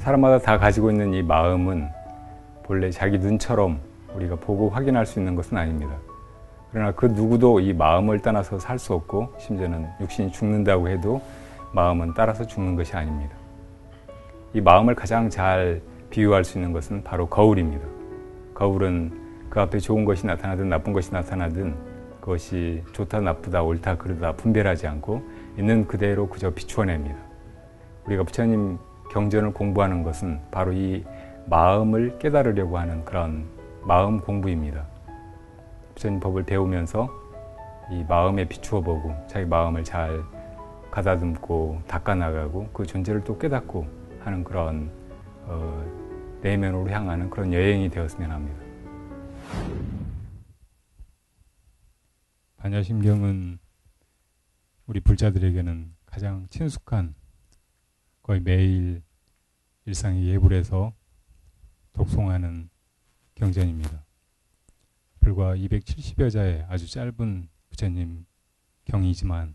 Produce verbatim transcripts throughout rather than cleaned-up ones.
사람마다 다 가지고 있는 이 마음은 본래 자기 눈처럼 우리가 보고 확인할 수 있는 것은 아닙니다. 그러나 그 누구도 이 마음을 떠나서 살 수 없고, 심지어는 육신이 죽는다고 해도 마음은 따라서 죽는 것이 아닙니다. 이 마음을 가장 잘 비유할 수 있는 것은 바로 거울입니다. 거울은 그 앞에 좋은 것이 나타나든 나쁜 것이 나타나든 그것이 좋다 나쁘다 옳다 그르다 분별하지 않고 있는 그대로 그저 비추어냅니다. 우리가 부처님 경전을 공부하는 것은 바로 이 마음을 깨달으려고 하는 그런 마음 공부입니다. 부처님 법을 배우면서 이 마음에 비추어 보고 자기 마음을 잘 가다듬고 닦아나가고 그 존재를 또 깨닫고 하는 그런 어, 내면으로 향하는 그런 여행이 되었으면 합니다. 반야심경은 우리 불자들에게는 가장 친숙한, 거의 매일 일상에 예불해서 독송하는 경전입니다. 불과 이백칠십여 자의 아주 짧은 부처님 경이지만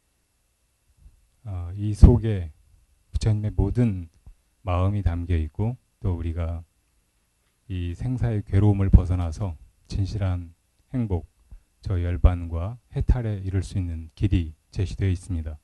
어, 이 속에 부처님의 모든 마음이 담겨 있고, 또 우리가 이 생사의 괴로움을 벗어나서 진실한 행복, 저 열반과 해탈에 이를 수 있는 길이 제시되어 있습니다.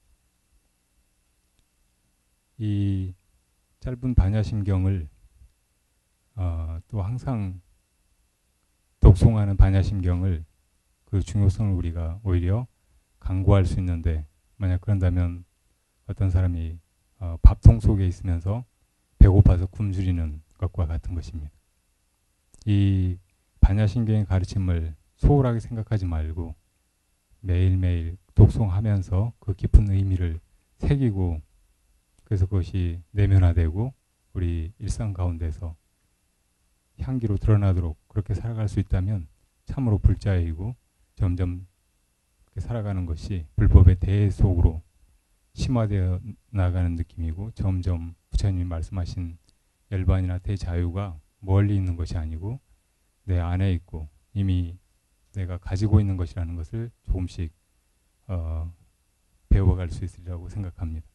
이 짧은 반야심경을 어, 또 항상 독송하는 반야심경을 그 중요성을 우리가 오히려 강구할 수 있는데, 만약 그런다면 어떤 사람이 어, 밥통 속에 있으면서 배고파서 굶주리는 것과 같은 것입니다. 이 반야심경의 가르침을 소홀하게 생각하지 말고 매일매일 독송하면서 그 깊은 의미를 새기고, 그래서 그것이 내면화되고 우리 일상 가운데서 향기로 드러나도록 그렇게 살아갈 수 있다면 참으로 불자이고, 점점 그렇게 살아가는 것이 불법의 대 속으로 심화되어 나가는 느낌이고, 점점 부처님이 말씀하신 열반이나 대자유가 멀리 있는 것이 아니고 내 안에 있고 이미 내가 가지고 있는 것이라는 것을 조금씩 어, 배워갈 수 있으리라고 생각합니다.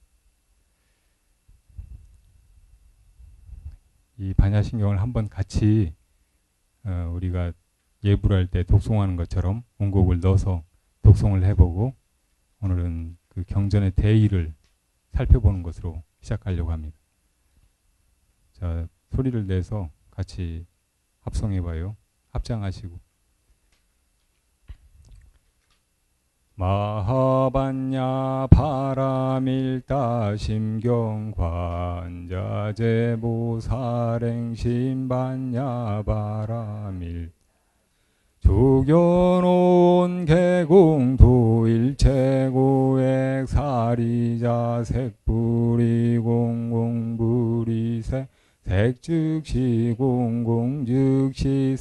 이 반야심경을 한번 같이 어, 우리가 예불할 때 독송하는 것처럼 원곡을 넣어서 독송을 해보고, 오늘은 그 경전의 대의를 살펴보는 것으로 시작하려고 합니다. 자, 소리를 내서 같이 합성해봐요. 합장하시고. 마하반야 바라밀다 심경관자제보살행심반야 바라밀 조견온 개공도일체고액 사리자 색불이 공공불이색 색즉시 공공즉시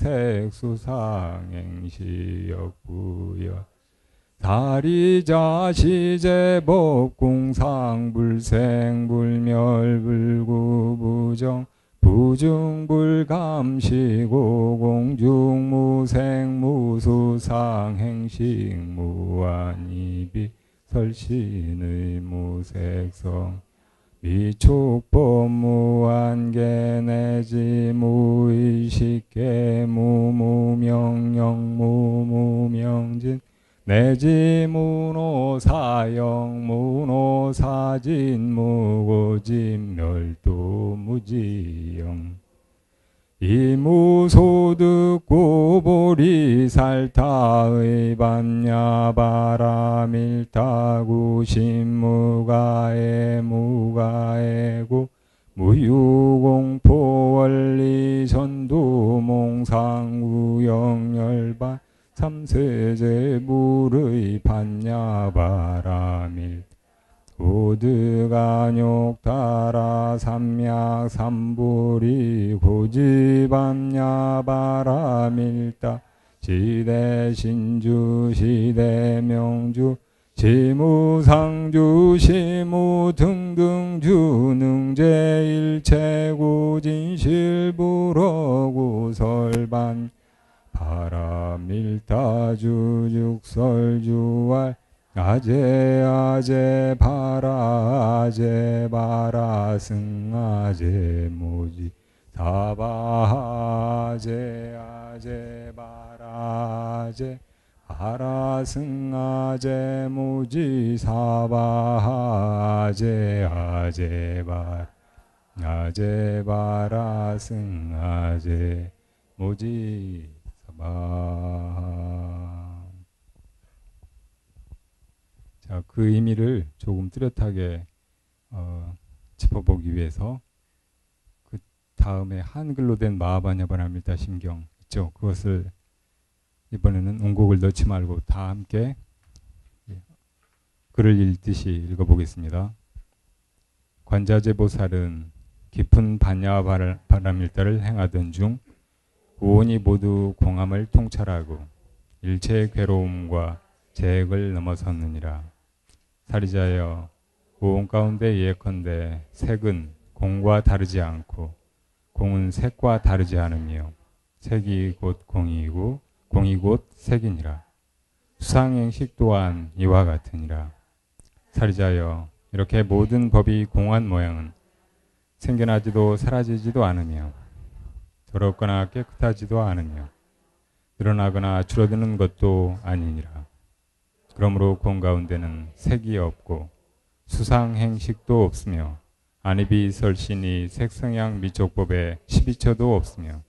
색수상행시 역부여 사리자 시제법 공상불생 불멸불구부정 부중불감시고 공중무생 무수상행식 무한이비 설신의 무색성 미촉법 무한계내지 무의식계 무무명령 무무명진 내지 무노사영 무노사진 무고진 멸도 무지영 이무소득 고보리살타의 반야바라밀타구 신무가에 무가에고 무유공포원리전두몽상우영열반 삼세제불의 반야바라밀 고드간욕따라 삼약삼불이 고지반야바라밀다 시대신주 시대명주 시무상주 시무등등주 능제일체고진실불어구설반 바라밀다주죽설주왈 아제 아제 바라 아제 바라 승 아제 모지 사바 아제 아제 바라 아제 바라 승 아제 모지 사바 아제 아제 바라 아제 바라 승 아제 모지 사바. 자, 그 의미를 조금 뚜렷하게 어, 짚어보기 위해서 그 다음에 한글로 된 마하바냐바라밀타 심경 있죠. 그것을 이번에는 운곡을 넣지 말고 다 함께 글을 읽듯이 읽어보겠습니다. 관자재보살은 깊은 반야바라밀타를 행하던 중 구원이 모두 공함을 통찰하고 일체의 괴로움과 재액을 넘어섰느니라. 사리자여, 고온 가운데 예컨대 색은 공과 다르지 않고 공은 색과 다르지 않으며 색이 곧 공이고 공이 곧 색이니라. 수상행식 또한 이와 같으니라. 사리자여, 이렇게 모든 법이 공한 모양은 생겨나지도 사라지지도 않으며 더럽거나 깨끗하지도 않으며 늘어나거나 줄어드는 것도 아니니라. 그러므로 공 가운데는 색이 없고 수상행식도 없으며 안입이 설신이 색성향 미촉법에 십이처도 없으며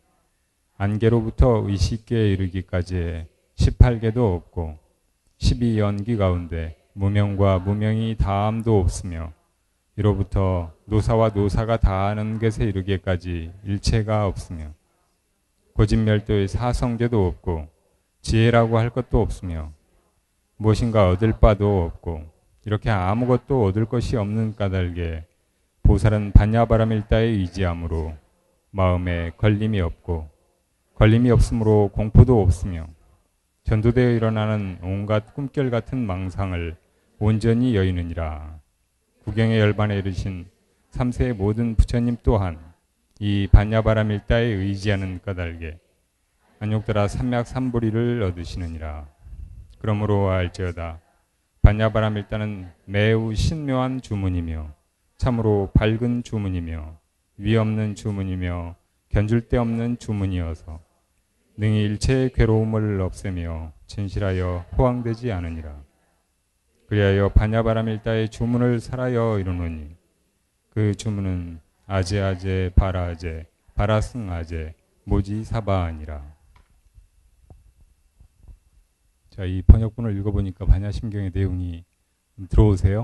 안개로부터 의식계에 이르기까지의 십팔 개도 없고 십이연기 가운데 무명과 무명이 다함도 없으며 이로부터 노사와 노사가 다하는 것에 이르기까지 일체가 없으며 고진멸도의 사성제도 없고 지혜라고 할 것도 없으며 무엇인가 얻을 바도 없고 이렇게 아무것도 얻을 것이 없는 까닭에 보살은 반야바라밀타에 의지함으로 마음에 걸림이 없고 걸림이 없으므로 공포도 없으며 전도되어 일어나는 온갖 꿈결 같은 망상을 온전히 여의느니라. 구경의 열반에 이르신 삼세의 모든 부처님 또한 이 반야바라밀타에 의지하는 까닭에 안욕따라 삼맥삼불이를 얻으시느니라. 그러므로 알지어다. 반야바라밀타는 매우 신묘한 주문이며 참으로 밝은 주문이며 위없는 주문이며 견줄 데 없는 주문이어서 능히 일체의 괴로움을 없애며 진실하여 호황되지 않으니라. 그리하여 반야바라밀타의 주문을 살아여 이루노니 그 주문은 아제아제 바라아제 바라승아제 모지사바아니라. 자, 이 번역본을 읽어보니까 반야심경의 내용이 좀 들어오세요?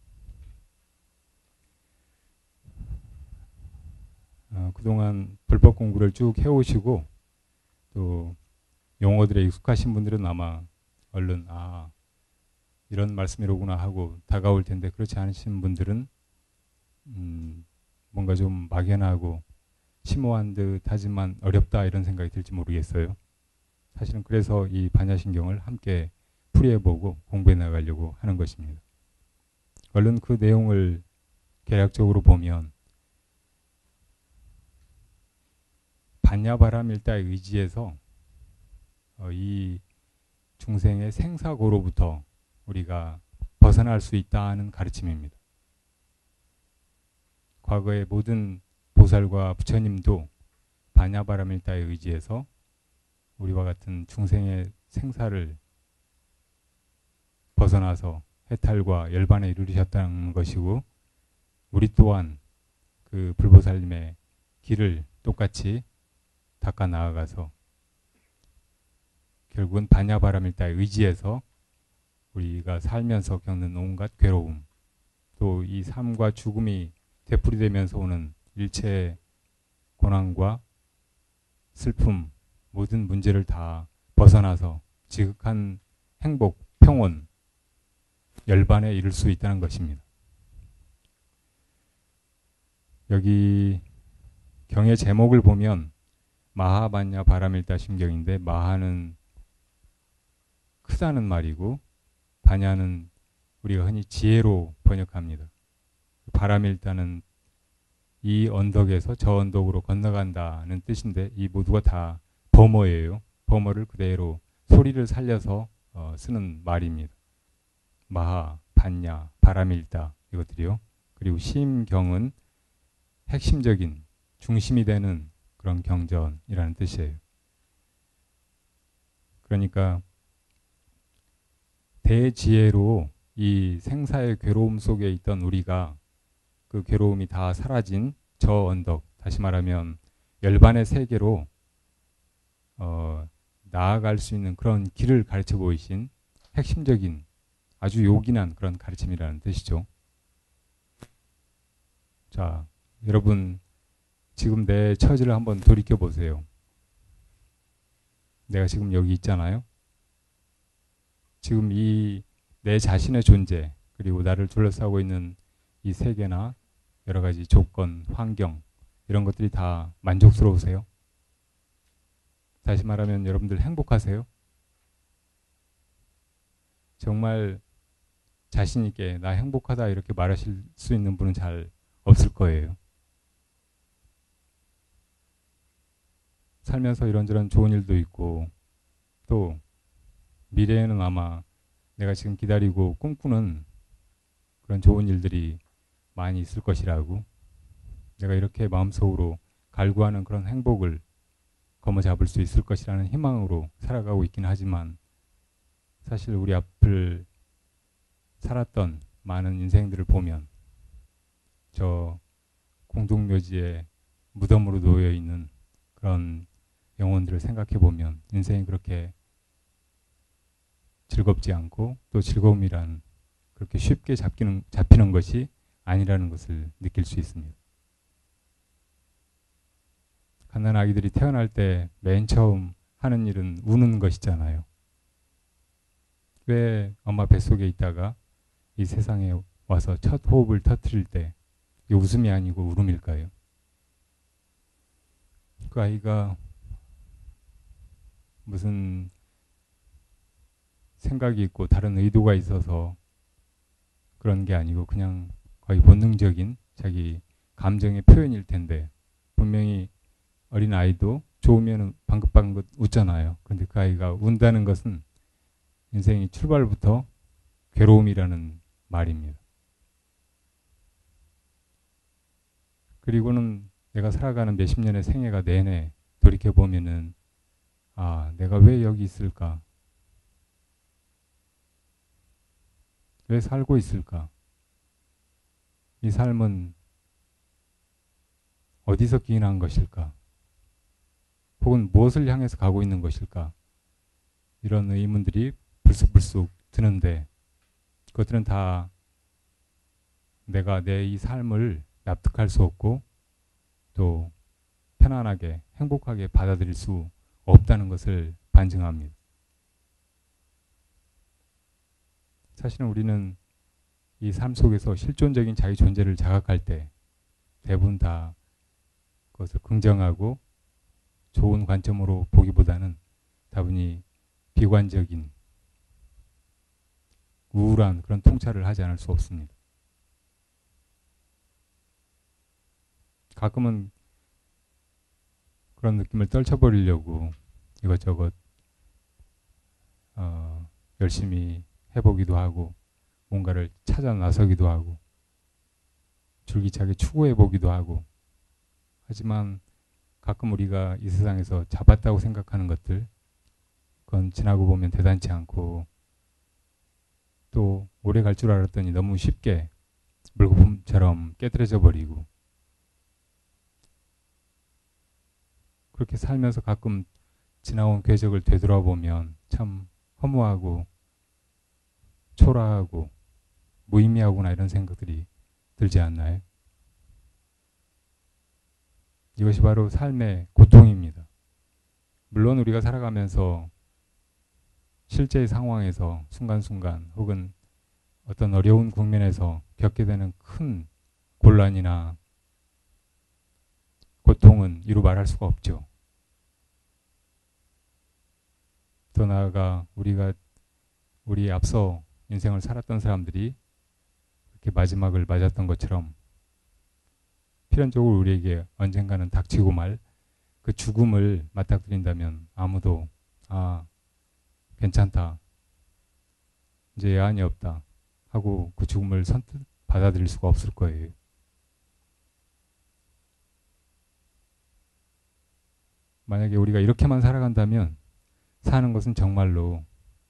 어, 그동안 불법 공부를 쭉 해오시고 또 용어들에 익숙하신 분들은 아마 얼른 아 이런 말씀이로구나 하고 다가올 텐데 그렇지 않으신 분들은 음, 뭔가 좀 막연하고 심오한 듯 하지만 어렵다 이런 생각이 들지 모르겠어요. 사실은 그래서 이 반야심경을 함께 풀이해보고 공부해 나가려고 하는 것입니다. 얼른 그 내용을 개략적으로 보면 반야바라밀타에 의지해서 어, 이 중생의 생사고로부터 우리가 벗어날 수 있다는 가르침입니다. 과거의 모든 보살과 부처님도 반야바라밀타에 의지해서 우리와 같은 중생의 생사를 벗어나서 해탈과 열반에 이르르셨다는 것이고 우리 또한 그 불보살님의 길을 똑같이 닦아 나아가서 결국은 반야바라밀타에 의지해서 우리가 살면서 겪는 온갖 괴로움 또 이 삶과 죽음이 되풀이되면서 오는 일체의 고난과 슬픔 모든 문제를 다 벗어나서 지극한 행복, 평온, 열반에 이를 수 있다는 것입니다. 여기 경의 제목을 보면 마하반야 바라밀타 심경인데 마하는 크다는 말이고 반야는 우리가 흔히 지혜로 번역합니다. 바라밀타는 이 언덕에서 저 언덕으로 건너간다는 뜻인데 이 모두가 다 범어예요. 범어를 그대로 소리를 살려서 어, 쓰는 말입니다. 마하, 반야, 바람일다 이것들이요. 그리고 심경은 핵심적인 중심이 되는 그런 경전이라는 뜻이에요. 그러니까 대지혜로 이 생사의 괴로움 속에 있던 우리가 그 괴로움이 다 사라진 저 언덕, 다시 말하면 열반의 세계로 어, 나아갈 수 있는 그런 길을 가르쳐 보이신 핵심적인 아주 요긴한 그런 가르침이라는 뜻이죠. 자, 여러분 지금 내 처지를 한번 돌이켜 보세요. 내가 지금 여기 있잖아요. 지금 이 내 자신의 존재, 그리고 나를 둘러싸고 있는 이 세계나 여러 가지 조건, 환경 이런 것들이 다 만족스러우세요? 다시 말하면 여러분들 행복하세요? 정말 자신 있게 나 행복하다 이렇게 말하실 수 있는 분은 잘 없을 거예요. 살면서 이런저런 좋은 일도 있고 또 미래에는 아마 내가 지금 기다리고 꿈꾸는 그런 좋은 일들이 많이 있을 것이라고, 내가 이렇게 마음속으로 갈구하는 그런 행복을 거머잡을 수 있을 것이라는 희망으로 살아가고 있긴 하지만, 사실 우리 앞을 살았던 많은 인생들을 보면 저 공동묘지에 무덤으로 놓여 있는 그런 영혼들을 생각해 보면 인생이 그렇게 즐겁지 않고 또 즐거움이란 그렇게 쉽게 잡히는, 잡히는 것이 아니라는 것을 느낄 수 있습니다. 갓난 아기들이 태어날 때 맨 처음 하는 일은 우는 것이잖아요. 왜 엄마 뱃속에 있다가 이 세상에 와서 첫 호흡을 터뜨릴 때 이게 웃음이 아니고 울음일까요? 그 아이가 무슨 생각이 있고 다른 의도가 있어서 그런 게 아니고 그냥 거의 본능적인 자기 감정의 표현일 텐데, 분명히 어린 아이도 좋으면 방긋방긋 웃잖아요. 그런데 그 아이가 운다는 것은 인생의 출발부터 괴로움이라는 말입니다. 그리고는 내가 살아가는 몇십 년의 생애가 내내 돌이켜보면은 아, 내가 왜 여기 있을까? 왜 살고 있을까? 이 삶은 어디서 기인한 것일까? 혹은 무엇을 향해서 가고 있는 것일까? 이런 의문들이 불쑥불쑥 드는데, 그것들은 다 내가 내 이 삶을 납득할 수 없고 또 편안하게 행복하게 받아들일 수 없다는 것을 반증합니다. 사실은 우리는 이 삶 속에서 실존적인 자기 존재를 자각할 때 대부분 다 그것을 긍정하고 좋은 관점으로 보기보다는 다분히 비관적인 우울한 그런 통찰을 하지 않을 수 없습니다. 가끔은 그런 느낌을 떨쳐버리려고 이것저것 어, 열심히 해보기도 하고 뭔가를 찾아 나서기도 하고 줄기차게 추구해보기도 하고, 하지만 가끔 우리가 이 세상에서 잡았다고 생각하는 것들, 그건 지나고 보면 대단치 않고 또 오래 갈 줄 알았더니 너무 쉽게 물거품처럼 깨트려져 버리고, 그렇게 살면서 가끔 지나온 궤적을 되돌아보면 참 허무하고 초라하고 무의미하구나 이런 생각들이 들지 않나요? 이것이 바로 삶의 고통입니다. 물론 우리가 살아가면서 실제의 상황에서 순간순간 혹은 어떤 어려운 국면에서 겪게 되는 큰 곤란이나 고통은 이루 말할 수가 없죠. 더 나아가 우리가 우리 앞서 인생을 살았던 사람들이 이렇게 마지막을 맞았던 것처럼 필연적으로 우리에게 언젠가는 닥치고 말 그 죽음을 맞닥뜨린다면 아무도 아 괜찮다, 이제 예한이 없다, 하고 그 죽음을 선뜻 받아들일 수가 없을 거예요. 만약에 우리가 이렇게만 살아간다면 사는 것은 정말로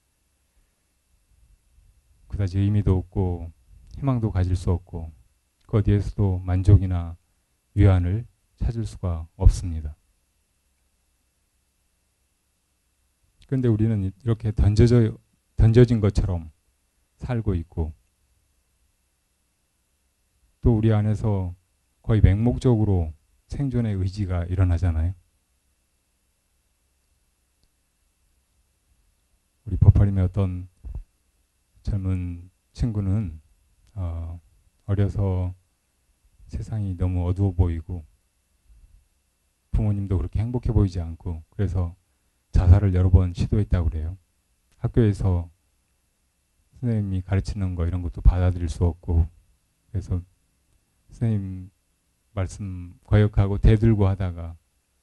그다지 의미도 없고 희망도 가질 수 없고 그 어디에서도 만족이나 위안을 찾을 수가 없습니다. 그런데 우리는 이렇게 던져져, 던져진 것처럼 살고 있고 또 우리 안에서 거의 맹목적으로 생존의 의지가 일어나잖아요. 우리 버퍼림의 어떤 젊은 친구는 어, 어려서 세상이 너무 어두워 보이고 부모님도 그렇게 행복해 보이지 않고 그래서 자살을 여러 번 시도했다고 그래요. 학교에서 선생님이 가르치는 거 이런 것도 받아들일 수 없고 그래서 선생님 말씀 거역하고 대들고 하다가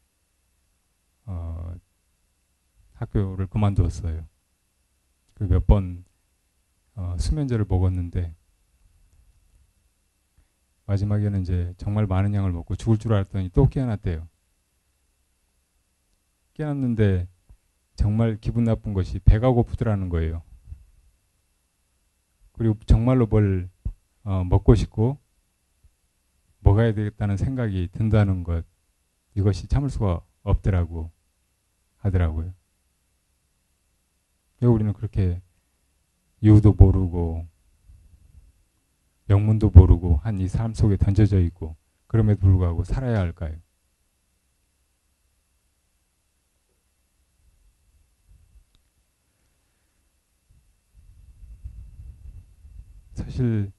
어, 학교를 그만두었어요. 그 몇 번 어, 수면제를 먹었는데 마지막에는 이제 정말 많은 양을 먹고 죽을 줄 알았더니 또 깨어났대요. 깨어났는데 정말 기분 나쁜 것이 배가 고프더라는 거예요. 그리고 정말로 뭘 어, 먹고 싶고 먹어야 되겠다는 생각이 든다는 것 이것이 참을 수가 없더라고 하더라고요. 왜 우리는 그렇게 이유도 모르고 영문도 모르고 한 이 삶 속에 던져져 있고 그럼에도 불구하고 살아야 할까요? 사실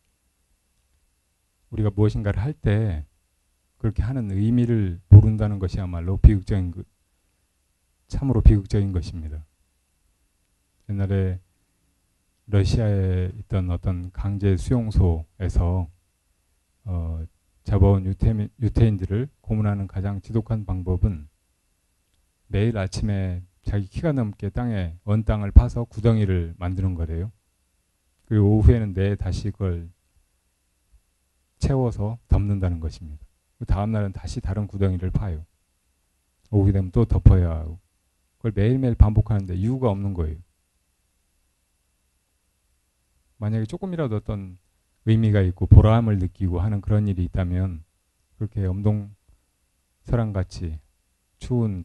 우리가 무엇인가를 할 때 그렇게 하는 의미를 모른다는 것이야말로 비극적인 것, 참으로 비극적인 것입니다. 옛날에 러시아에 있던 어떤 강제 수용소에서 어, 잡아온 유태, 유태인들을 고문하는 가장 지독한 방법은 매일 아침에 자기 키가 넘게 땅에 언 땅을 파서 구덩이를 만드는 거래요. 그리고 오후에는 내 다시 그걸 채워서 덮는다는 것입니다. 그 다음 날은 다시 다른 구덩이를 파요. 오후에 되면 또 덮어야 하고 그걸 매일매일 반복하는데 이유가 없는 거예요. 만약에 조금이라도 어떤 의미가 있고 보람을 느끼고 하는 그런 일이 있다면 그렇게 엄동설한같이 추운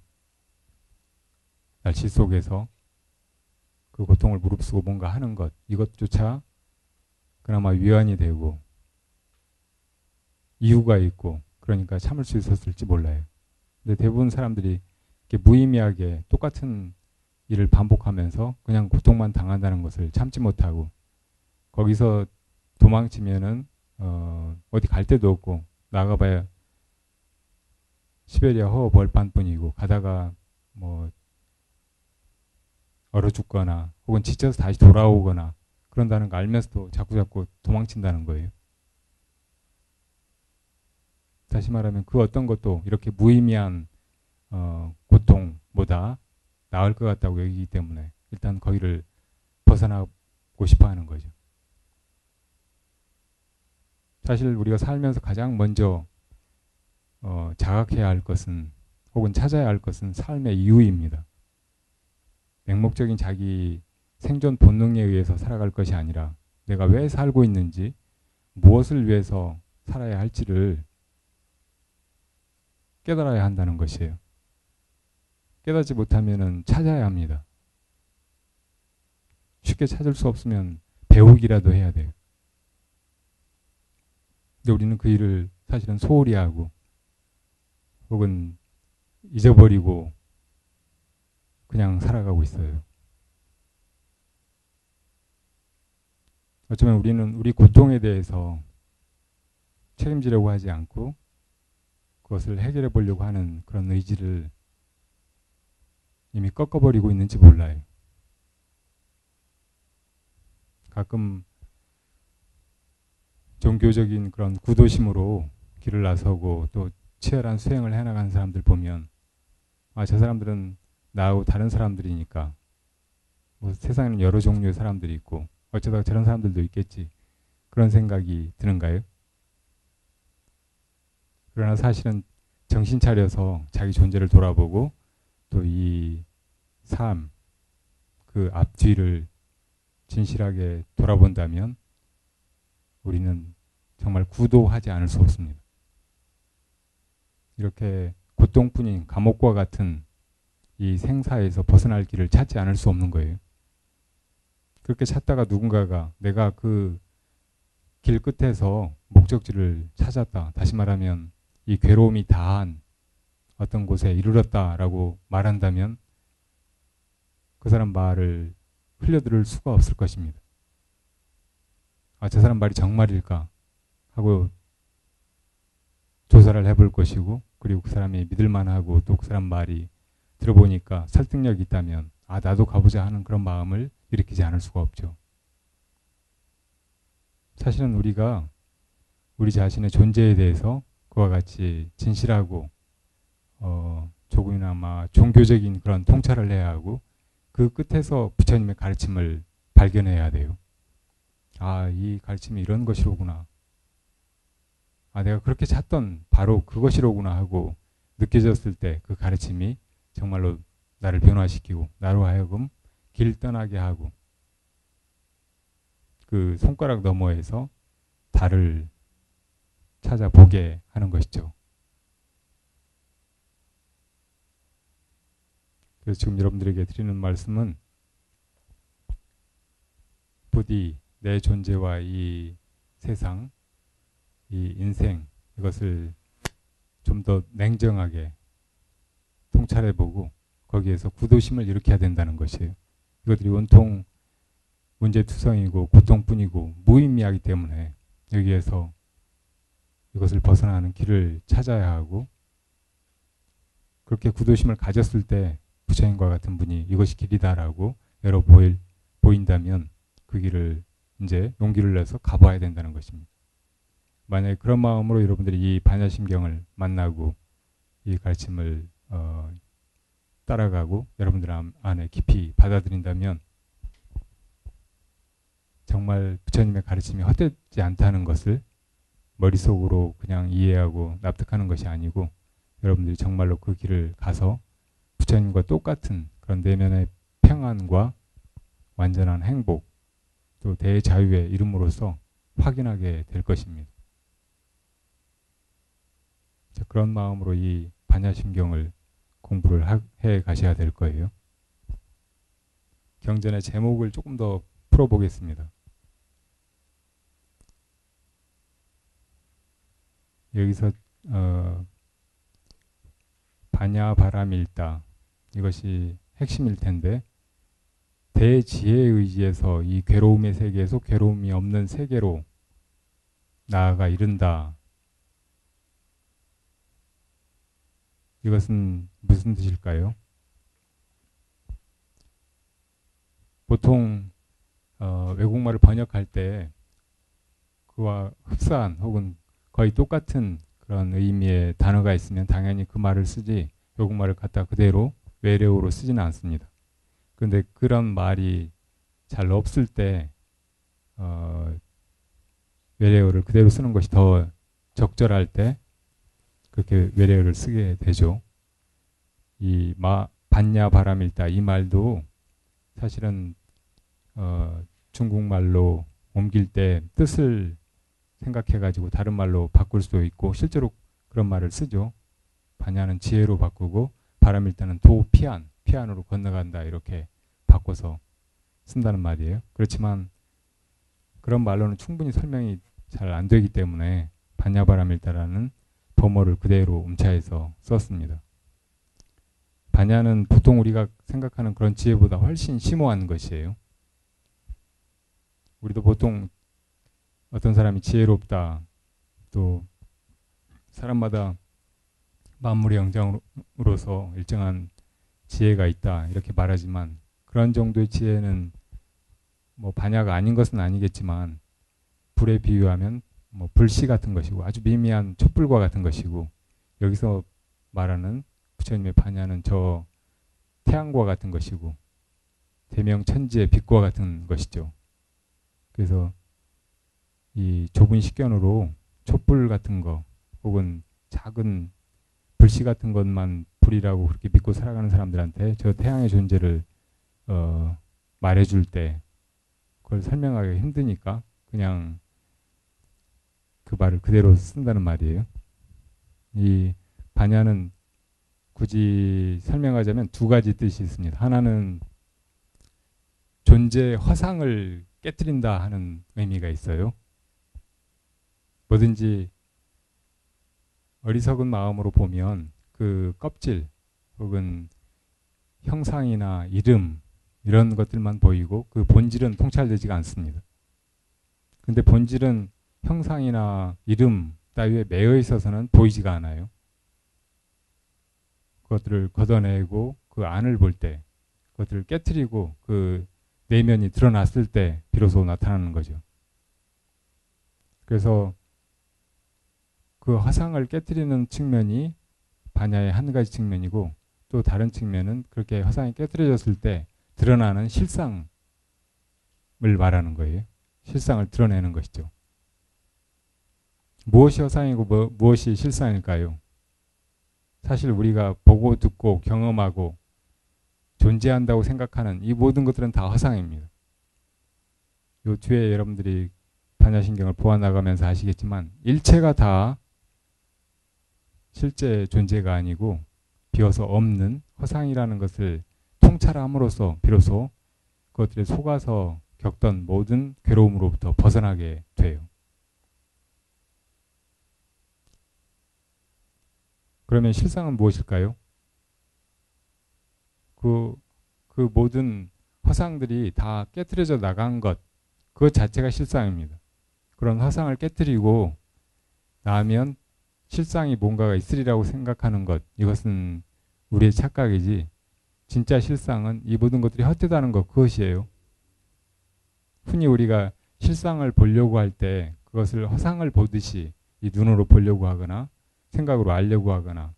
날씨 속에서 그 고통을 무릅쓰고 뭔가 하는 것 이것조차 그나마 위안이 되고 이유가 있고 그러니까 참을 수 있었을지 몰라요. 근데 대부분 사람들이 이렇게 무의미하게 똑같은 일을 반복하면서 그냥 고통만 당한다는 것을 참지 못하고 거기서 도망치면은 어, 어디 갈 데도 없고 나가봐야 시베리아 허허 벌판뿐이고 가다가 뭐 얼어 죽거나 혹은 지쳐서 다시 돌아오거나 그런다는 거 알면서도 자꾸자꾸 도망친다는 거예요. 다시 말하면 그 어떤 것도 이렇게 무의미한 어, 고통보다 나을 것 같다고 여기기 때문에 일단 거기를 벗어나고 싶어 하는 거죠. 사실 우리가 살면서 가장 먼저 어, 자각해야 할 것은 혹은 찾아야 할 것은 삶의 이유입니다. 맹목적인 자기 생존 본능에 의해서 살아갈 것이 아니라 내가 왜 살고 있는지 무엇을 위해서 살아야 할지를 깨달아야 한다는 것이에요. 깨닫지 못하면 찾아야 합니다. 쉽게 찾을 수 없으면 배우기라도 해야 돼요. 근데 우리는 그 일을 사실은 소홀히 하고 혹은 잊어버리고 그냥 살아가고 있어요. 어쩌면 우리는 우리 고통에 대해서 책임지려고 하지 않고 그것을 해결해 보려고 하는 그런 의지를 이미 꺾어버리고 있는지 몰라요. 가끔 종교적인 그런 구도심으로 길을 나서고 또 치열한 수행을 해나가는 사람들 보면 아, 저 사람들은 나하고 다른 사람들이니까 뭐 세상에는 여러 종류의 사람들이 있고 어쩌다가 저런 사람들도 있겠지. 그런 생각이 드는가요? 그러나 사실은 정신 차려서 자기 존재를 돌아보고 또 이 삶, 그 앞뒤를 진실하게 돌아본다면 우리는 정말 구도하지 않을 수 없습니다. 이렇게 고통뿐인 감옥과 같은 이 생사에서 벗어날 길을 찾지 않을 수 없는 거예요. 그렇게 찾다가 누군가가 내가 그 길 끝에서 목적지를 찾았다. 다시 말하면 이 괴로움이 다한 어떤 곳에 이르렀다라고 말한다면 그 사람 말을 흘려들을 수가 없을 것입니다. 아, 저 사람 말이 정말일까 하고 조사를 해볼 것이고, 그리고 그 사람이 믿을만하고 또 그 사람 말이 들어보니까 설득력이 있다면 아, 나도 가보자 하는 그런 마음을 일으키지 않을 수가 없죠. 사실은 우리가 우리 자신의 존재에 대해서 그와 같이 진실하고 어, 조금이나마 종교적인 그런 통찰을 해야 하고 그 끝에서 부처님의 가르침을 발견해야 돼요. 아, 이 가르침이 이런 것이로구나. 아, 내가 그렇게 찾던 바로 그것이로구나 하고 느껴졌을 때 그 가르침이 정말로 나를 변화시키고 나로 하여금 길 떠나게 하고 그 손가락 너머에서 달을 찾아보게 하는 것이죠. 그래서 지금 여러분들에게 드리는 말씀은 부디 내 존재와 이 세상, 이 인생 이것을 좀 더 냉정하게 통찰해보고 거기에서 구도심을 일으켜야 된다는 것이에요. 이것들이 온통 문제투성이고 고통뿐이고 무의미하기 때문에 여기에서 이것을 벗어나는 길을 찾아야 하고 그렇게 구도심을 가졌을 때 부처님과 같은 분이 이것이 길이다라고 열어 보일, 보인다면 그 길을 이제 용기를 내서 가봐야 된다는 것입니다. 만약에 그런 마음으로 여러분들이 이 반야심경을 만나고 이 가르침을 어, 따라가고 여러분들 안에 깊이 받아들인다면 정말 부처님의 가르침이 헛되지 않다는 것을 머릿속으로 그냥 이해하고 납득하는 것이 아니고 여러분들이 정말로 그 길을 가서 부처님과 똑같은 그런 내면의 평안과 완전한 행복 또 대자유의 이름으로써 확인하게 될 것입니다. 자, 그런 마음으로 이 반야심경을 공부를 하, 해 가셔야 될 거예요. 경전의 제목을 조금 더 풀어보겠습니다. 여기서 어, 반야바라밀다 이것이 핵심일 텐데 대지혜의 의지에서 이 괴로움의 세계에서 괴로움이 없는 세계로 나아가 이른다. 이것은 무슨 뜻일까요? 보통 어, 외국말을 번역할 때 그와 흡사한 혹은 거의 똑같은 그런 의미의 단어가 있으면 당연히 그 말을 쓰지 외국말을 갖다 그대로 외래어로 쓰지는 않습니다. 그런데 그런 말이 잘 없을 때 어, 외래어를 그대로 쓰는 것이 더 적절할 때 그렇게 외래어를 쓰게 되죠. 이 마, 반야바라밀다 이 말도 사실은 어, 중국말로 옮길 때 뜻을 생각해가지고 다른 말로 바꿀 수도 있고 실제로 그런 말을 쓰죠. 반야는 지혜로 바꾸고 바라밀다는 도, 피안, 피안으로 건너간다 이렇게 바꿔서 쓴다는 말이에요. 그렇지만 그런 말로는 충분히 설명이 잘 안 되기 때문에 반야바라밀다라는 범어를 그대로 음차해서 썼습니다. 반야는 보통 우리가 생각하는 그런 지혜보다 훨씬 심오한 것이에요. 우리도 보통 어떤 사람이 지혜롭다, 또 사람마다 만물의 영장으로서 일정한 지혜가 있다 이렇게 말하지만 그런 정도의 지혜는 뭐 반야가 아닌 것은 아니겠지만 불에 비유하면 뭐 불씨 같은 것이고 아주 미미한 촛불과 같은 것이고 여기서 말하는 부처님의 반야는 저 태양과 같은 것이고 대명천지의 빛과 같은 것이죠. 그래서 이 좁은 식견으로 촛불 같은 거 혹은 작은 불씨 같은 것만 불이라고 그렇게 믿고 살아가는 사람들한테 저 태양의 존재를 어, 말해줄 때 그걸 설명하기가 힘드니까 그냥 그 말을 그대로 쓴다는 말이에요. 이 반야는 굳이 설명하자면 두 가지 뜻이 있습니다. 하나는 존재의 허상을 깨뜨린다 하는 의미가 있어요. 뭐든지 어리석은 마음으로 보면 그 껍질 혹은 형상이나 이름 이런 것들만 보이고 그 본질은 통찰되지가 않습니다. 근데 본질은 형상이나 이름 따위에 매여 있어서는 보이지가 않아요. 그것들을 걷어내고 그 안을 볼 때, 그것들을 깨트리고 그 내면이 드러났을 때 비로소 나타나는 거죠. 그래서 그 허상을 깨트리는 측면이 반야의 한 가지 측면이고 또 다른 측면은 그렇게 허상이 깨트려졌을 때 드러나는 실상을 말하는 거예요. 실상을 드러내는 것이죠. 무엇이 허상이고 뭐, 무엇이 실상일까요? 사실 우리가 보고 듣고 경험하고 존재한다고 생각하는 이 모든 것들은 다 허상입니다. 요 뒤에 여러분들이 반야신경을 보아나가면서 아시겠지만 일체가 다 실제 존재가 아니고 비어서 없는 허상이라는 것을 통찰함으로써 비로소 그것들에 속아서 겪던 모든 괴로움으로부터 벗어나게 돼요. 그러면 실상은 무엇일까요? 그, 그 모든 허상들이 다 깨트려져 나간 것, 그것 자체가 실상입니다. 그런 허상을 깨트리고 나면 실상이 뭔가가 있으리라고 생각하는 것, 이것은 우리의 착각이지 진짜 실상은 이 모든 것들이 헛되다는 것, 그것이에요. 흔히 우리가 실상을 보려고 할 때 그것을 허상을 보듯이 이 눈으로 보려고 하거나 생각으로 알려고 하거나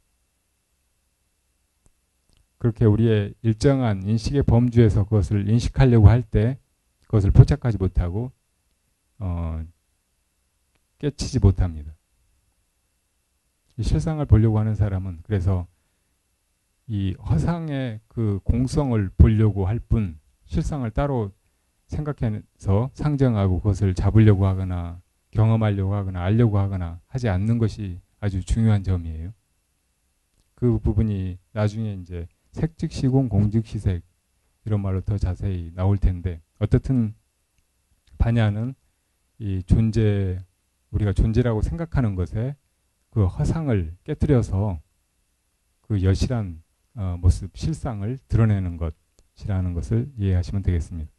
그렇게 우리의 일정한 인식의 범주에서 그것을 인식하려고 할 때 그것을 포착하지 못하고 어, 깨치지 못합니다. 이 실상을 보려고 하는 사람은 그래서 이 허상의 그 공성을 보려고 할 뿐 실상을 따로 생각해서 상정하고 그것을 잡으려고 하거나 경험하려고 하거나 알려고 하거나 하지 않는 것이 아주 중요한 점이에요. 그 부분이 나중에 이제 색즉시공 공즉시색 이런 말로 더 자세히 나올 텐데 어떻든 반야는 이 존재 우리가 존재라고 생각하는 것에 그 허상을 깨뜨려서 그 여실한 어, 모습 실상을 드러내는 것이라는 것을 이해하시면 되겠습니다.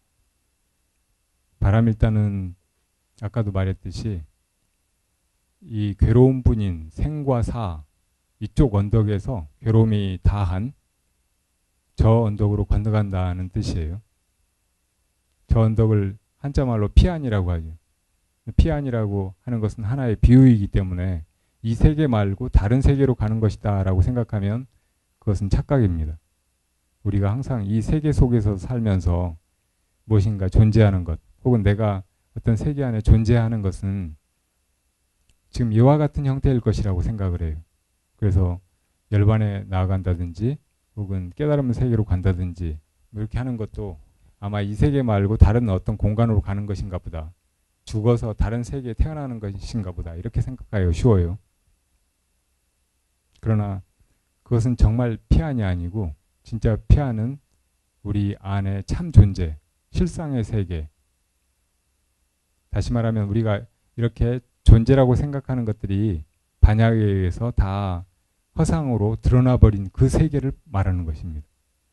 바람일단은 아까도 말했듯이 이 괴로운 분인 생과 사 이쪽 언덕에서 괴로움이 다한 저 언덕으로 건너간다는 뜻이에요. 저 언덕을 한자말로 피안이라고 하죠. 피안이라고 하는 것은 하나의 비유이기 때문에 이 세계 말고 다른 세계로 가는 것이다 라고 생각하면 그것은 착각입니다. 우리가 항상 이 세계 속에서 살면서 무엇인가 존재하는 것 혹은 내가 어떤 세계 안에 존재하는 것은 지금 이와 같은 형태일 것이라고 생각을 해요. 그래서 열반에 나아간다든지 혹은 깨달음 세계로 간다든지 이렇게 하는 것도 아마 이 세계 말고 다른 어떤 공간으로 가는 것인가 보다. 죽어서 다른 세계에 태어나는 것인가 보다. 이렇게 생각하기가 쉬워요. 그러나 그것은 정말 피안이 아니고 진짜 피안은 우리 안에 참 존재, 실상의 세계. 다시 말하면 우리가 이렇게 존재라고 생각하는 것들이 반야에 의해서 다 허상으로 드러나버린 그 세계를 말하는 것입니다.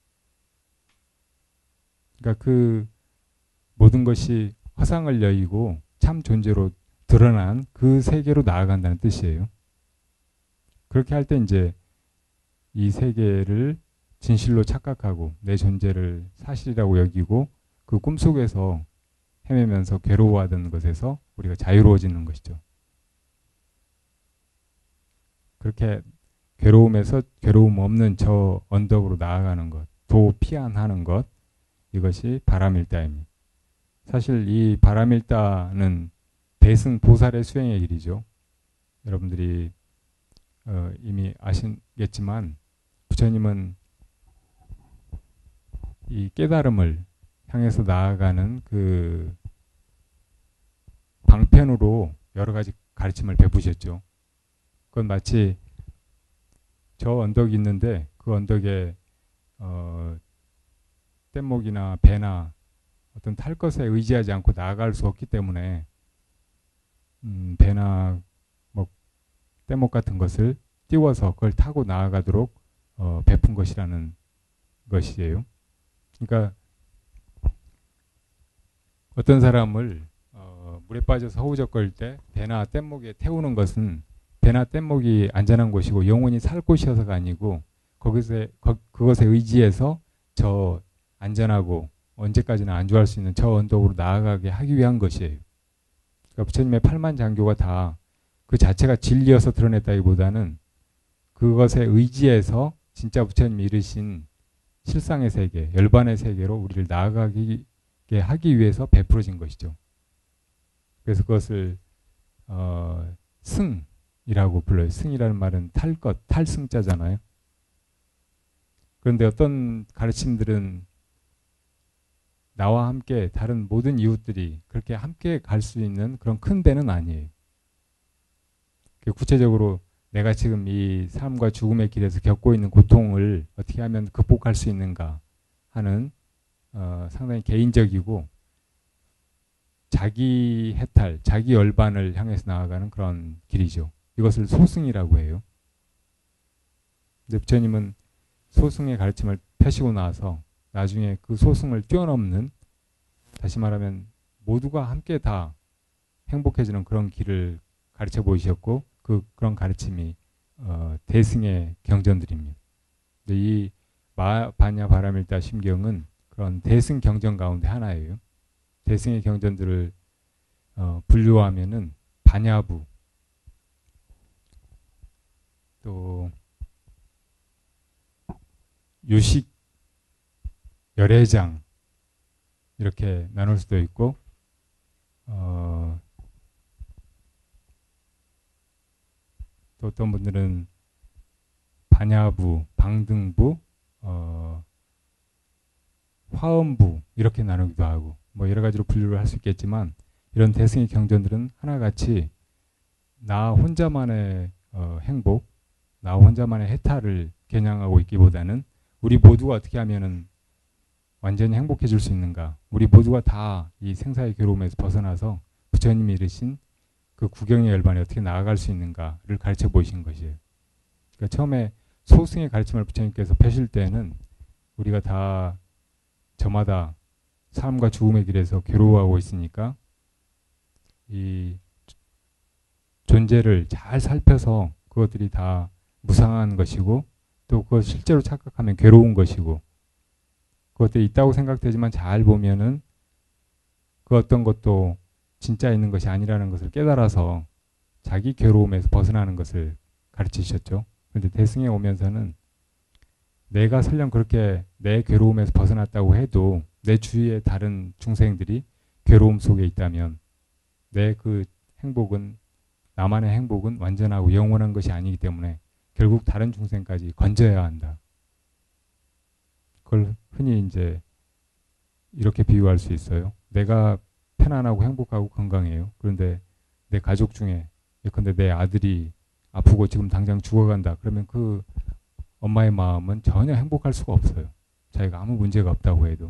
그러니까 그 모든 것이 허상을 여의고 참 존재로 드러난 그 세계로 나아간다는 뜻이에요. 그렇게 할 때 이제 이 세계를 진실로 착각하고 내 존재를 사실이라고 여기고 그 꿈속에서 헤매면서 괴로워하던 것에서 우리가 자유로워지는 것이죠. 그렇게 괴로움에서 괴로움 없는 저 언덕으로 나아가는 것, 도피안하는 것, 이것이 바람일다입니다. 사실 이 바람일다는 대승 보살의 수행의 길이죠. 여러분들이 어, 이미 아시겠지만 부처님은 이 깨달음을 향해서 나아가는 그 방편으로 여러 가지 가르침을 베푸셨죠. 그건 마치 저 언덕이 있는데 그 언덕에 어, 뗏목이나 배나 어떤 탈 것에 의지하지 않고 나아갈 수 없기 때문에 음, 배나 뭐 뗏목 같은 것을 띄워서 그걸 타고 나아가도록 어, 베푼 것이라는 것이에요. 그러니까 어떤 사람을 어, 물에 빠져서 허우적거릴 때 배나 뗏목에 태우는 것은 배나 뗏목이 안전한 곳이고 영원히 살 곳이어서가 아니고 거기서 거, 그것에 의지해서 저 안전하고 언제까지나 안주할 수 있는 저 언덕으로 나아가게 하기 위한 것이에요. 그러니까 부처님의 팔만장교가 다 그 자체가 진리여서 드러냈다기보다는 그것에 의지해서 진짜 부처님이 이르신 실상의 세계, 열반의 세계로 우리를 나아가게 하기 위해서 베풀어진 것이죠. 그래서 그것을 어, 승이라고 불러요. 승이라는 말은 탈 것, 탈승자잖아요. 그런데 어떤 가르침들은 나와 함께 다른 모든 이웃들이 그렇게 함께 갈 수 있는 그런 큰 배는 아니에요. 구체적으로 내가 지금 이 삶과 죽음의 길에서 겪고 있는 고통을 어떻게 하면 극복할 수 있는가 하는 어, 상당히 개인적이고 자기 해탈, 자기 열반을 향해서 나아가는 그런 길이죠. 이것을 소승이라고 해요. 근데 부처님은 소승의 가르침을 펴시고 나서 나중에 그 소승을 뛰어넘는, 다시 말하면 모두가 함께 다 행복해지는 그런 길을 가르쳐 보이셨고 그 그런 가르침이 어, 대승의 경전들입니다. 근데 이 마, 반야 바람일다 심경은 그런 대승 경전 가운데 하나예요. 대승의 경전들을 어, 분류하면은 반야부, 또 유식 열애장 이렇게 나눌 수도 있고 어, 또 어떤 분들은 반야부, 방등부, 어, 화엄부 이렇게 나누기도 하고 뭐 여러 가지로 분류를 할 수 있겠지만 이런 대승의 경전들은 하나같이 나 혼자만의 어, 행복, 나 혼자만의 해탈을 겨냥하고 있기보다는 우리 모두가 어떻게 하면은 완전히 행복해질 수 있는가, 우리 모두가 다 이 생사의 괴로움에서 벗어나서 부처님이 이르신 그 구경의 열반에 어떻게 나아갈 수 있는가를 가르쳐 보이신 것이에요. 그러니까 처음에 소승의 가르침을 부처님께서 펴실 때는 우리가 다 저마다 삶과 죽음의 길에서 괴로워하고 있으니까 이 존재를 잘 살펴서 그것들이 다 무상한 것이고 또 그것 실제로 착각하면 괴로운 것이고 그것들이 있다고 생각되지만 잘 보면은 그 어떤 것도 진짜 있는 것이 아니라는 것을 깨달아서 자기 괴로움에서 벗어나는 것을 가르치셨죠. 그런데 대승에 오면서는 내가 설령 그렇게 내 괴로움에서 벗어났다고 해도 내 주위의 다른 중생들이 괴로움 속에 있다면 내 그 행복은, 나만의 행복은 완전하고 영원한 것이 아니기 때문에 결국 다른 중생까지 건져야 한다. 그걸 흔히 이제 이렇게 비유할 수 있어요. 내가 편안하고 행복하고 건강해요. 그런데 내 가족 중에 예컨대 내 아들이 아프고 지금 당장 죽어간다. 그러면 그 엄마의 마음은 전혀 행복할 수가 없어요. 자기가 아무 문제가 없다고 해도.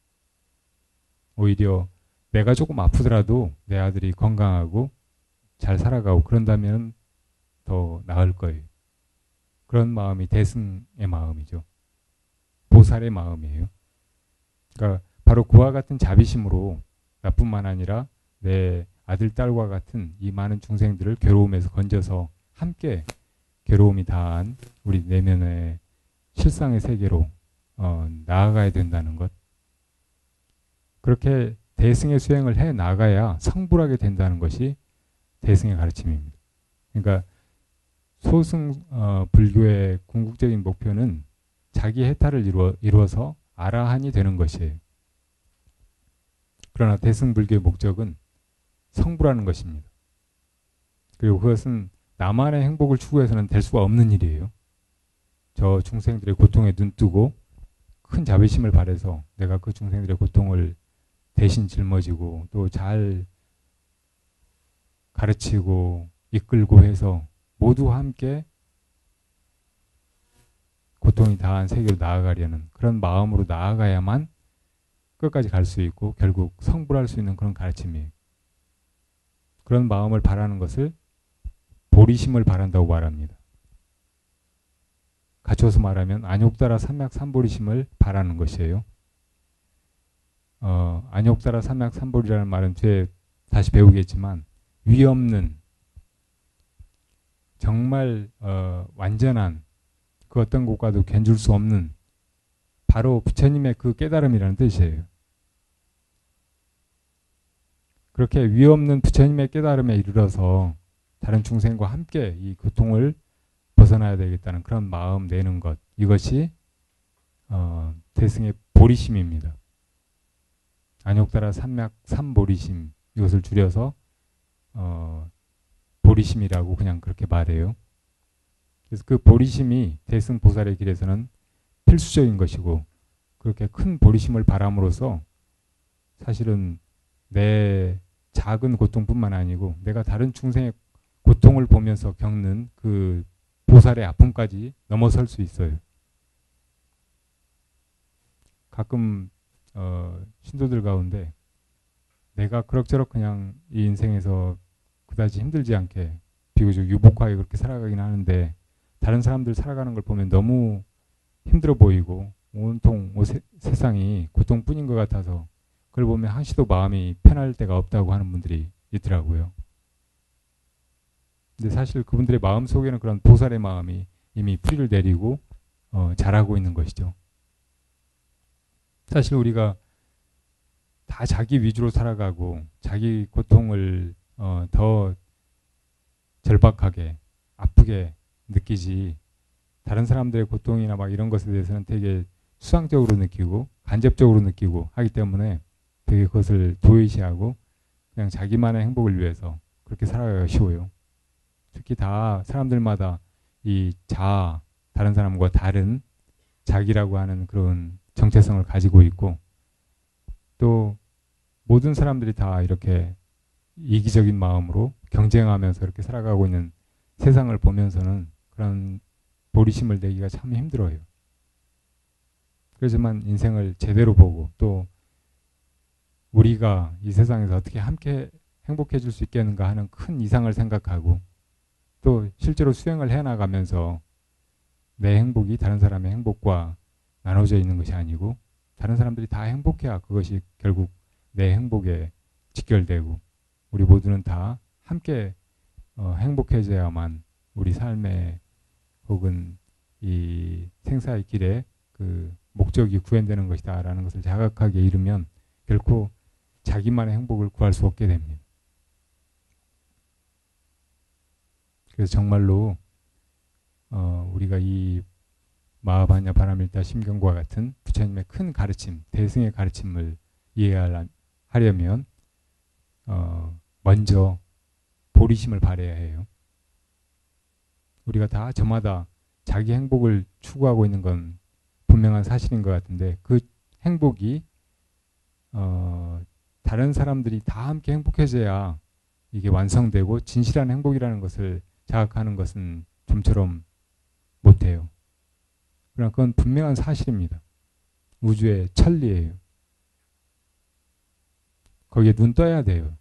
오히려 내가 조금 아프더라도 내 아들이 건강하고 잘 살아가고 그런다면 더 나을 거예요. 그런 마음이 대승의 마음이죠. 보살의 마음이에요. 그러니까 바로 그와 같은 자비심으로 나뿐만 아니라 내 아들, 딸과 같은 이 많은 중생들을 괴로움에서 건져서 함께 괴로움이 다한 우리 내면의 실상의 세계로 어, 나아가야 된다는 것. 그렇게 대승의 수행을 해 나가야 성불하게 된다는 것이 대승의 가르침입니다. 그러니까 소승 어, 불교의 궁극적인 목표는 자기 해탈을 이루어, 이루어서 아라한이 되는 것이에요. 그러나 대승불교의 목적은 성불하는 것입니다. 그리고 그것은 나만의 행복을 추구해서는 될 수가 없는 일이에요. 저 중생들의 고통에 눈뜨고 큰 자비심을 발해서 내가 그 중생들의 고통을 대신 짊어지고 또 잘 가르치고 이끌고 해서 모두 함께 고통이 다한 세계로 나아가려는 그런 마음으로 나아가야만 끝까지 갈 수 있고 결국 성불할 수 있는 그런 가르침이에요. 그런 마음을 바라는 것을 보리심을 바란다고 말합니다. 갖춰서 말하면 안욕따라 삼맥삼보리심을 바라는 것이에요. 어, 안욕따라 삼맥삼보리라는 말은 뒤에 다시 배우겠지만 위 없는 정말 어, 완전한 그 어떤 것과도 견줄 수 없는 바로 부처님의 그 깨달음이라는 뜻이에요. 그렇게 위 없는 부처님의 깨달음에 이르러서 다른 중생과 함께 이 고통을 벗어나야 되겠다는 그런 마음 내는 것, 이것이 어, 대승의 보리심입니다. 안욕따라 삼맥 삼보리심, 이것을 줄여서 어, 보리심이라고 그냥 그렇게 말해요. 그래서 그 보리심이 대승 보살의 길에서는 필수적인 것이고, 그렇게 큰 보리심을 바람으로써 사실은 내 작은 고통뿐만 아니고 내가 다른 중생의 고통을 보면서 겪는 그 보살의 아픔까지 넘어설 수 있어요. 가끔 어, 신도들 가운데 내가 그럭저럭 그냥 이 인생에서 그다지 힘들지 않게 비교적 유복하게 그렇게 살아가긴 하는데 다른 사람들 살아가는 걸 보면 너무 힘들어 보이고 온통 오, 세, 세상이 고통뿐인 것 같아서 그걸 보면 한시도 마음이 편할 데가 없다고 하는 분들이 있더라고요. 근데 사실 그분들의 마음 속에는 그런 보살의 마음이 이미 뿌리를 내리고 어, 자라고 있는 것이죠. 사실 우리가 다 자기 위주로 살아가고 자기 고통을 어, 더 절박하게 아프게 느끼지, 다른 사람들의 고통이나 막 이런 것에 대해서는 되게 수상적으로 느끼고 간접적으로 느끼고 하기 때문에 되게 그것을 도외시하고 그냥 자기만의 행복을 위해서 그렇게 살아가기가 쉬워요. 특히 다 사람들마다 이 자아, 다른 사람과 다른 자기라고 하는 그런 정체성을 가지고 있고, 또 모든 사람들이 다 이렇게 이기적인 마음으로 경쟁하면서 이렇게 살아가고 있는 세상을 보면서는 그런 보리심을 내기가 참 힘들어요. 그렇지만 인생을 제대로 보고 또 우리가 이 세상에서 어떻게 함께 행복해질 수 있겠는가 하는 큰 이상을 생각하고 또 실제로 수행을 해나가면서 내 행복이 다른 사람의 행복과 나눠져 있는 것이 아니고 다른 사람들이 다 행복해야 그것이 결국 내 행복에 직결되고 우리 모두는 다 함께 어, 행복해져야만 우리 삶의 혹은 이 생사의 길에 그 목적이 구현되는 것이다 라는 것을 자각하게 이르면 결코 자기만의 행복을 구할 수 없게 됩니다. 그래서 정말로 어, 우리가 이 마하바냐 바라밀타 심경과 같은 부처님의 큰 가르침, 대승의 가르침을 이해하려면 어, 먼저 보리심을 발해야 해요. 우리가 다 저마다 자기 행복을 추구하고 있는 건 분명한 사실인 것 같은데 그 행복이 어, 다른 사람들이 다 함께 행복해져야 이게 완성되고 진실한 행복이라는 것을 자각하는 것은 좀처럼 못해요. 그러나 그건 분명한 사실입니다. 우주의 천리예요. 거기에 눈 떠야 돼요.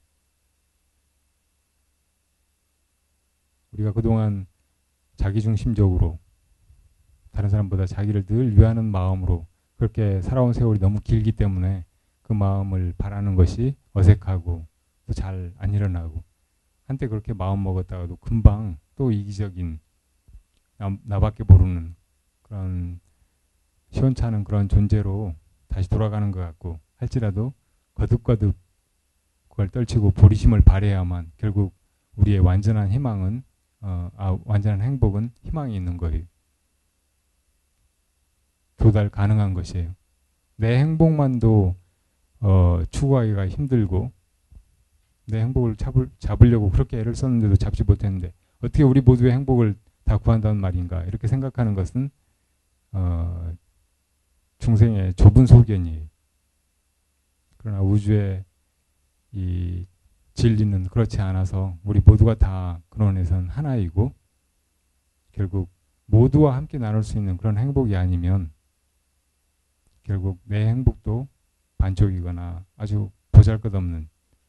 우리가 그동안 자기중심적으로 다른 사람보다 자기를 늘 위하는 마음으로 그렇게 살아온 세월이 너무 길기 때문에 그 마음을 바라는 것이 어색하고 또 잘 안 일어나고 한때 그렇게 마음 먹었다가도 금방 또 이기적인 나, 나밖에 모르는 그런 시원찮은 그런 존재로 다시 돌아가는 것 같고 할지라도 거듭거듭 그걸 떨치고 보리심을 발해야만 결국 우리의 완전한 희망은 어, 아, 완전한 행복은 희망이 있는 거예요. 도달 가능한 것이에요. 내 행복만도 어, 추구하기가 힘들고 내 행복을 잡을, 잡으려고 그렇게 애를 썼는데도 잡지 못했는데 어떻게 우리 모두의 행복을 다 구한다는 말인가 이렇게 생각하는 것은 어, 중생의 좁은 소견이에요. 그러나 우주의 이 진리는 그렇지 않아서 우리 모두가 다 근원에선 하나이고 결국 모두와 함께 나눌 수 있는 그런 행복이 아니면 결국 내 행복도 반쪽이거나 아주 보잘것없는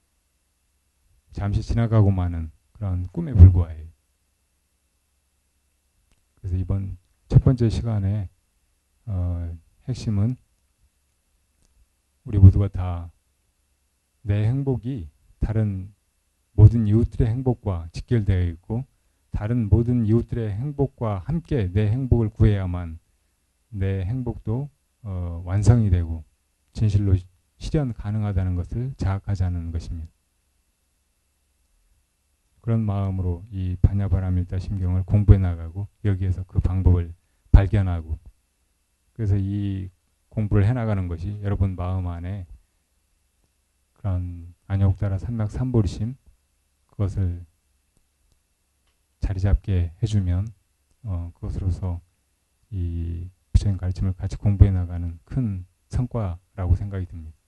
잠시 지나가고 마는 그런 꿈에 불과해요. 그래서 이번 첫 번째 시간에 어, 핵심은 우리 모두가 다 내 행복이 다른 모든 이웃들의 행복과 직결되어 있고 다른 모든 이웃들의 행복과 함께 내 행복을 구해야만 내 행복도 어, 완성이 되고 진실로 실현 가능하다는 것을 자각하자는 것입니다. 그런 마음으로 이 반야바라밀다 심경을 공부해 나가고 여기에서 그 방법을 발견하고 그래서 이 공부를 해나가는 것이 여러분 마음 안에 그런 안여옥다라 삼맥 삼보리심 그것을 자리 잡게 해주면 어, 그것으로서 이 부처님 가르침을 같이 공부해 나가는 큰 성과라고 생각이 듭니다.